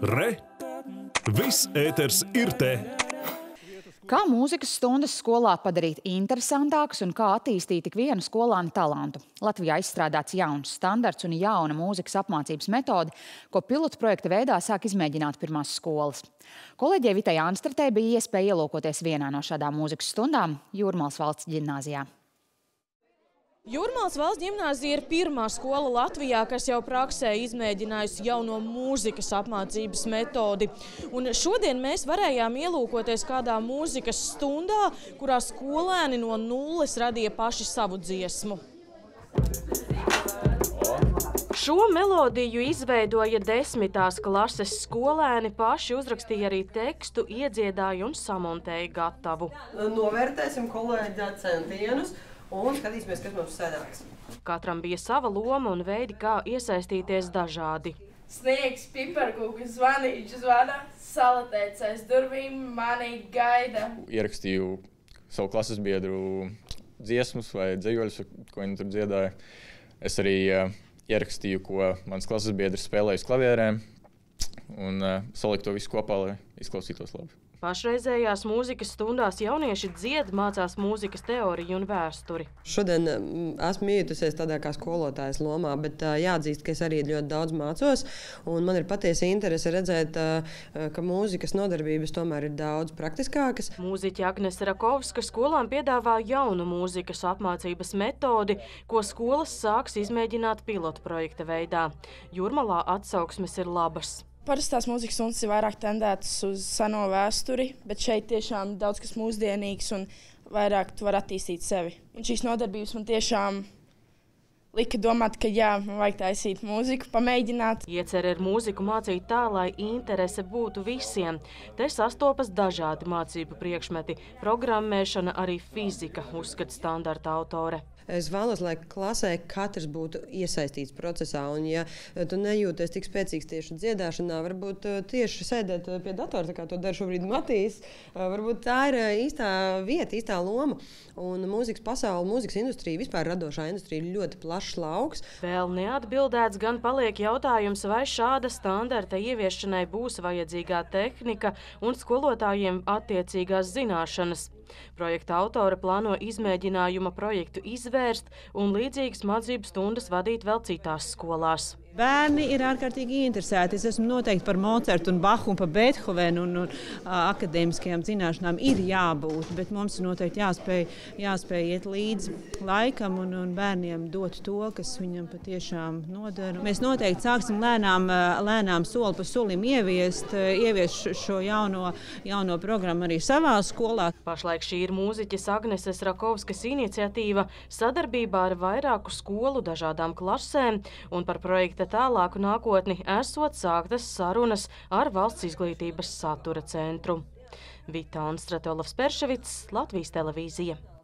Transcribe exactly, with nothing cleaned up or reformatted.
Re! Viss ēters ir te! Kā mūzikas stundas skolā padarīt interesantākas un kā attīstīt tik vienu skolānu talantu? Latvijā izstrādāts jauns standarts un jauna mūzikas apmācības metode, ko pilotprojekta veidā sāk izmēģināt pirmās skolas. Kolēģei Vitai Anstratei bija iespēja ielūkoties vienā no šādām mūzikas stundām Jūrmālas valsts ģimnāzijā. Jūrmālas valsts ģimnāzija ir pirmā skola Latvijā, kas jau praksē izmēģinājusi jauno mūzikas apmācības metodi. Un šodien mēs varējām ielūkoties kādā mūzikas stundā, kurā skolēni no nulles radīja paši savu dziesmu. Šo melodiju izveidoja desmitās klases skolēni, paši uzrakstīja arī tekstu, iedziedāja un samontēja gatavu. Novērtēsim kolēģi centienus un skatīsimies, kas mums sanāks. Katram bija sava loma un veidi, kā iesaistīties dažādi. Sniegs, piparkūkas, zvanīģi zvana, salatēts aiz durvīm, mani gaida. Ierakstīju savu klases biedru dziesmas vai dzejoļus, ko viņi tur dziedāja. Es arī uh, ierakstīju, ko mans klases biedrs spēlēja uz klavierēm, un uh, saliku to visu kopā, lai izklausītos labi. Pašreizējās mūzikas stundās jaunieši dzied, mācās mūzikas teoriju un vēsturi. Šodien esmu iejutusies tādā kā skolotājas lomā, bet jāatzīst, ka es arī ļoti daudz mācos. Un man ir patiesa interese redzēt, ka mūzikas nodarbības tomēr ir daudz praktiskākas. Mūziķe Agnese Rakovska skolām piedāvā jaunu mūzikas apmācības metodi, ko skolas sāks izmēģināt pilotprojekta veidā. Jūrmalā atsauksmes ir labas. Parastās mūzikas stundas ir vairāk tendētas uz seno vēsturi, bet šeit tiešām daudz kas mūsdienīgs un vairāk tu var attīstīt sevi. Un šīs nodarbības man tiešām lika domāt, ka jā, man vajag taisīt mūziku, pamēģināt. Iecer ir mūziku mācīt tā, lai interese būtu visiem. Te sastopas dažādi mācību priekšmeti, programmēšana, arī fizika, uzskata standarta autore. Es vēlos, lai klasē katrs būtu iesaistīts procesā, un ja tu nejūties tik spēcīgs tieši dziedāšanā, varbūt tieši sēdēt pie datora, tā kā to dara šobrīd Matīs, varbūt tā ir īstā vieta, īstā loma. Un mūzikas pasaule, mūzikas industrija, vispār radošā industrija ir ļoti plašs lauks. Vēl neatbildēts gan paliek jautājums, vai šāda standarta ieviešanai būs vajadzīgā tehnika un skolotājiem attiecīgās zināšanas. Projekta autore plāno izmēģinājuma projektu izvērst un līdzīgas mācību stundas vadīt vēl citās skolās. Bērni ir ārkārtīgi interesēti. Es esmu noteikti par Mocartu un Bahu un par Beethovenu un, un akadēmiskajām zināšanām ir jābūt, bet mums ir noteikti jāspēj, jāspēj iet līdzi laikam un, un bērniem dot to, kas viņam patiešām nodara. Mēs noteikti sāksim lēnām, lēnām soli pa solim ieviest, ieviest šo jauno, jauno programmu arī savā skolā. Pašlaik šī ir mūziķes Agneses Rakovskas iniciatīva sadarbībā ar vairāku skolu dažādām klasēm, un par projekta tālāku nākotni esot sāktas sarunas ar Valsts izglītības satura centru. Vita Anstrate, Olafs Perševits, Latvijas televīzija.